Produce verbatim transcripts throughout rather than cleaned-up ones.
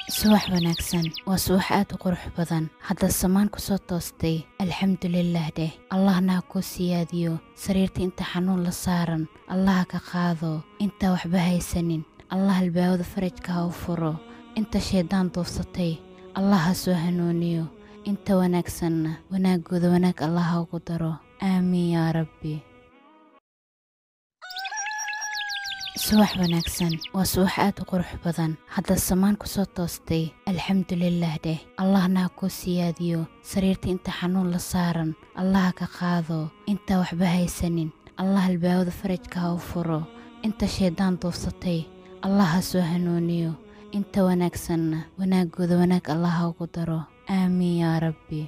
subax wanaagsan waa subax aad u qurux badan hadda samaan ku soo toostay alxamdulillaah dheh allahna ha ku siyaadiyo sariirta inta xanuun la saaran allah ka qaado inta waxba haysanin allah albaabada farajka ha u furo inta sheedaan doofsatay allah ha soo hanuuniyo inta wanaagsanna wanaagooda wanaag allah ha ugu daro aamiin yaa rabbi subax wanaagsan waa subax aad u qurux badan hadda samaan ku soo toostay alxamdulillaah dheh allahna ha ku siyaadiyo sariirta inta xanuun la saaran allah ka qaado inta waxba haysanin allah albaabada farajka ha u furo inta sheedaan doofsatay allah ha soo hanuuniyo inta wanaagsanna wanaagooda wanaag allah ha ugu daro aamiin yaa rabbi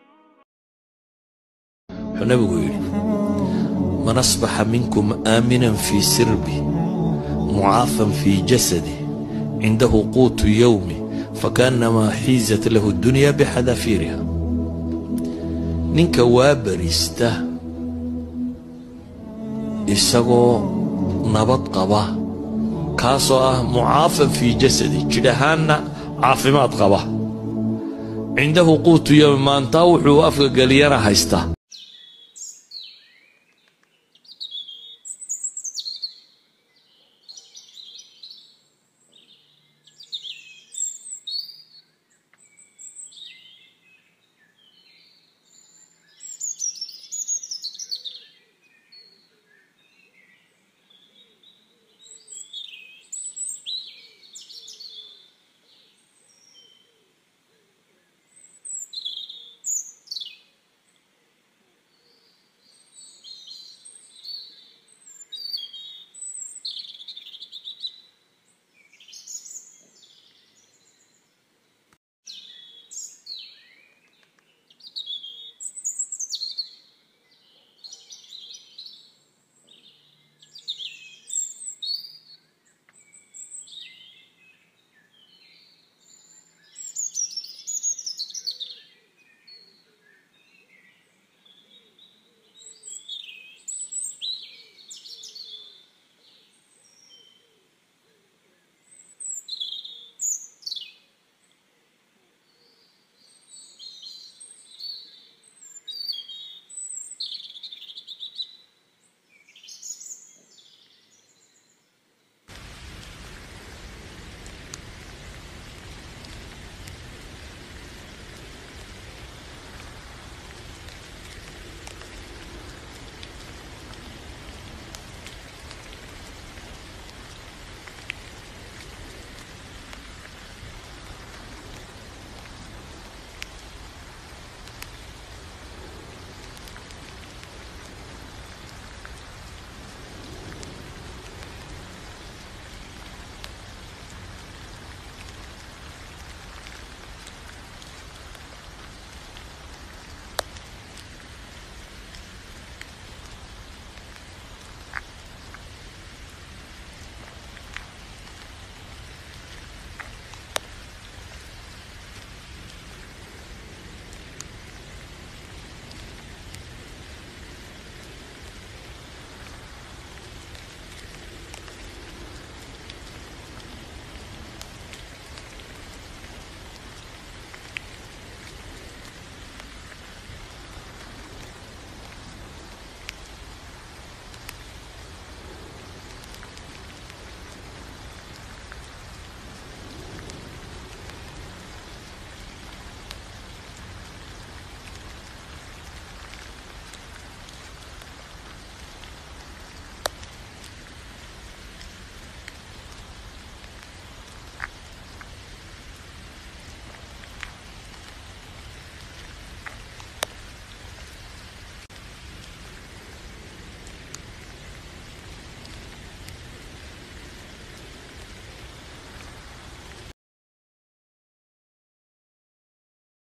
nabigu yidhi man asbaxa minkum aaminan fii sirbi معافا في جسده عنده قوت يومه فكأنما حيزت له الدنيا بحذافيرها نينكا وابريستا إساقو نبط قبا كاسو معافا في جسده جدهانا عافمات قبا عنده قوت يوم ما انتاوحوا أفقا قليانا هايستا